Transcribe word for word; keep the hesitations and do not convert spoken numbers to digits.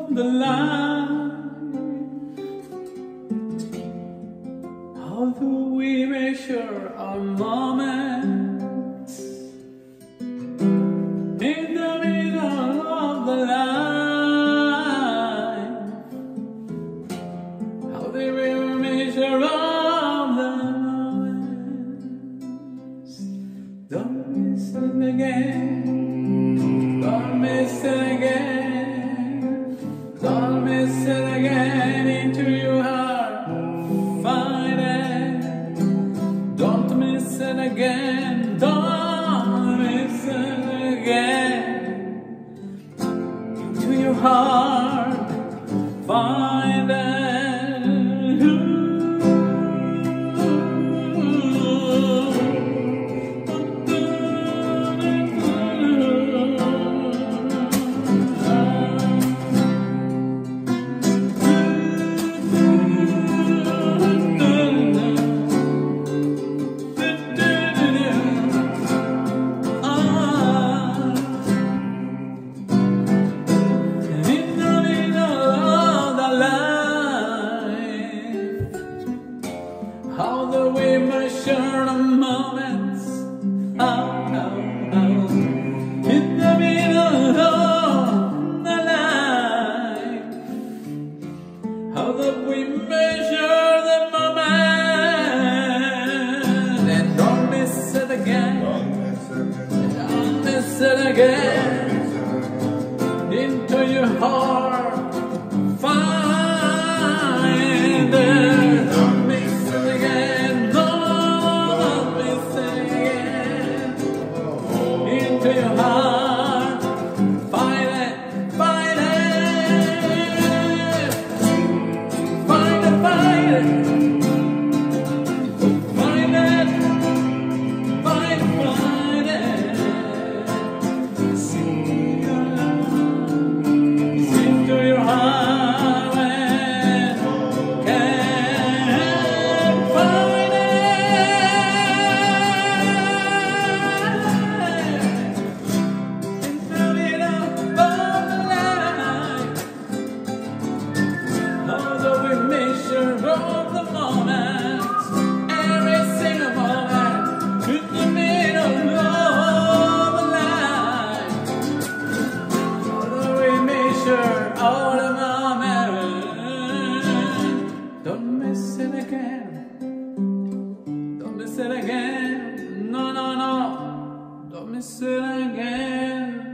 the line. How do we measure our moments in the middle of the line? How do we measure all the moments? Don't miss it again. Don't miss it again. Don't miss it again. Into your heart, find it. Don't miss it again. Don't miss it again. Into your heart, find it. How do we measure the moments? Oh, oh, oh. In the middle of the line. How do we measure the moment? And don't miss it again. Don't miss it again. Into your heart, find it. To your heart, find it, find it, find it, find it, find it, find it, find it. Sing your love, sing to your heart and can't find it. Of the moment, every single moment, in the middle of the line. How do we measure all the moments? Don't miss it again. Don't miss it again. No, no, no. Don't miss it again.